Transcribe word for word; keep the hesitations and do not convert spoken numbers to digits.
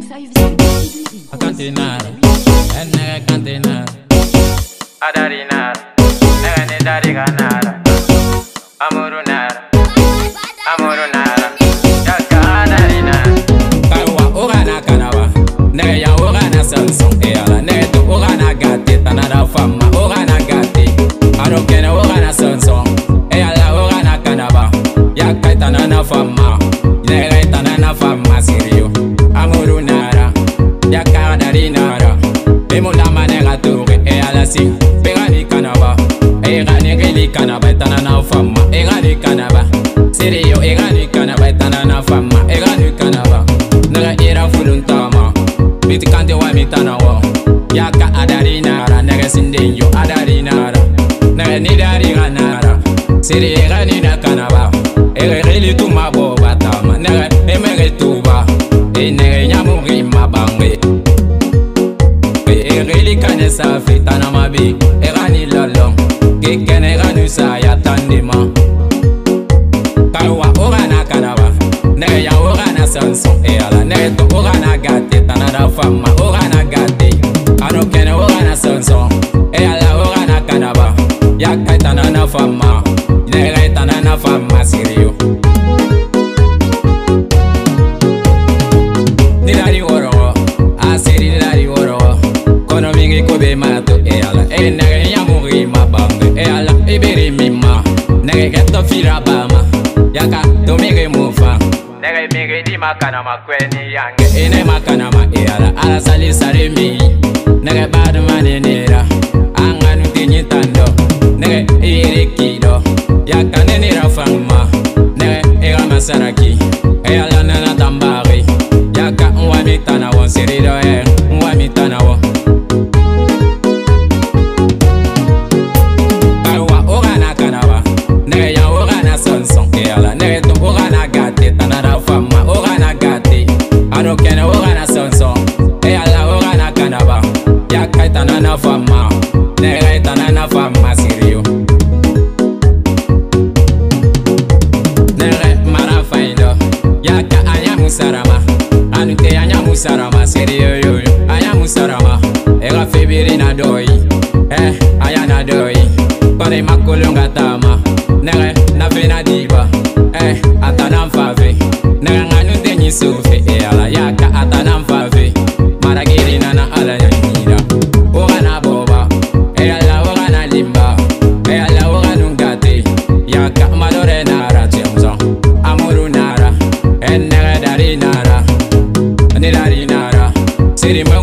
Cantinar, ene cantinar, adarinar, ene dari ganar, amurunar, amurunar, jaga adarinar. Kawa orana kanawa, ne ya orana sansong eala, ne tu orana gati tanada fama orana gati, arokene orana sansong eala orana kanawa, ya kai tanana fama, ne kai tanana fama sirio, amurunara. Ya kadari nara, bemula manera toure e alasi, pegani kanaba, e gani geli kanaba, tanana fama, e gani kanaba, serio e gani kanaba, tanana fama, e gani kanaba, naga era fuluntama, bitikante wa mitanawa, ya ka adari nara, naga sindenyo adari nara, naga nidari ganara, serio e gani na kanaba, e geli tuma bo batama, naga emere tuba, e naga nyamuri mabange. Ereli kane sa fitana mabi, erani lolo, kekene ranu sa ya tandema. Kawa orana kanaba, ne ya orana sanson e ala ne to orana gate tanada fama orana gate. Ano kene orana sanson e ala orana kanaba, ya kaitana na fama, ne kaitana na fama sirio. Nidari oro, asiri nidari oro. Kono mingi kobe mato e ala e nege nyamuri mabange e ala iberi mima nege geto fira bama yaka to mingi mufa nege mingi di makana makweni yange ene makana ma e ala ala sali sare mi nege bad manenera anganu tinyi tando nege ire kido yaka nenera fama nege e ama saraki e ala nana tambari yaka nwa mitana won sirido e nwa mitana won. Ano kene orana sonson, e ala orana kanaba, ya kaitana na fama, ne kaitana na fama sirio. Nere mara faindo, ya ka anya musarama, anu te anya musarama sirio yo yo, anya musarama, e ga febiri na doi, eh aya na doi, pare makolonga tama, nere na fena diva, eh atana mfave, nere nganu te nyisufe e ala yaka atana mfave, maragiri nana ala nyanira, orana boba, e ala orana limba, e ala orana ngate, yaka malore nara chemzo, amuru nara, e nere dari nara, nidari nara, siri